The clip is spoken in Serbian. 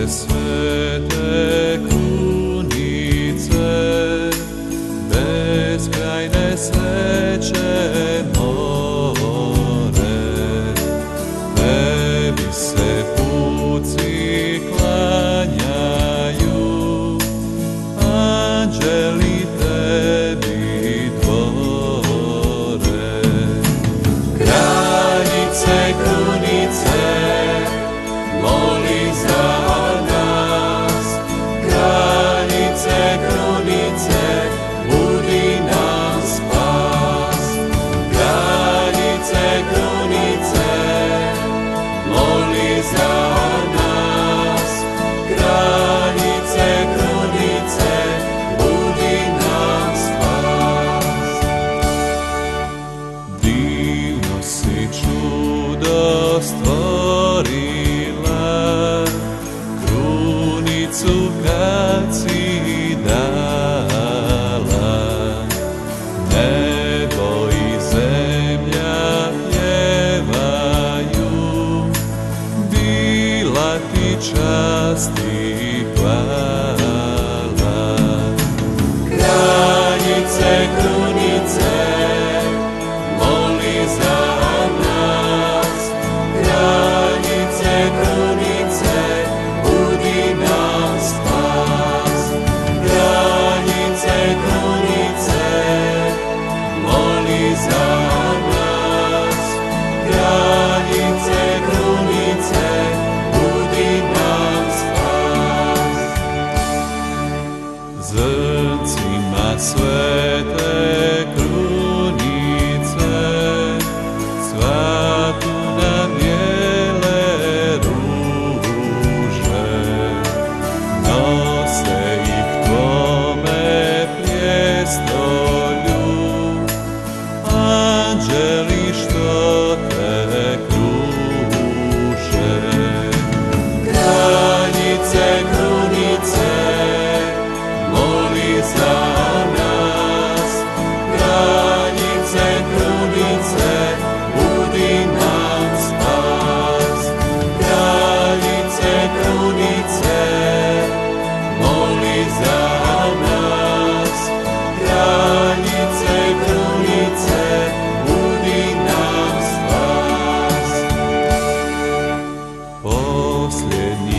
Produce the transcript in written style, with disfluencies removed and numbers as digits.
svete krunice, beskrajne sreće more, tebi se puci klanjaju, anđeli tebi dvore. Kraljice krunice, moli za nas, kraljice krunice, budi nam spas. Kraljice krunice, moli za nas, kraljice krunice, budi nam spas. Divno si čudo stvorila, krunicu kad si dala, nebo i zemlja pjevaju, bila ti čast i hvala. Kraljice krunice, moli za nas, kraljice krunice, budi nam spas. Kraljice krunice, moli za nas, kraljice krunice, budi nam spas. Zrncima svete krunice cvatu na bijele ruže, nose ih tvome prijestolju, anđeli što te kruže. Kraljice krunice, moli za nas, kraljice krunice, budi nam spas. Kraljice krunice, moli za nas, kraljice krunice, budi nam spas. Posljednji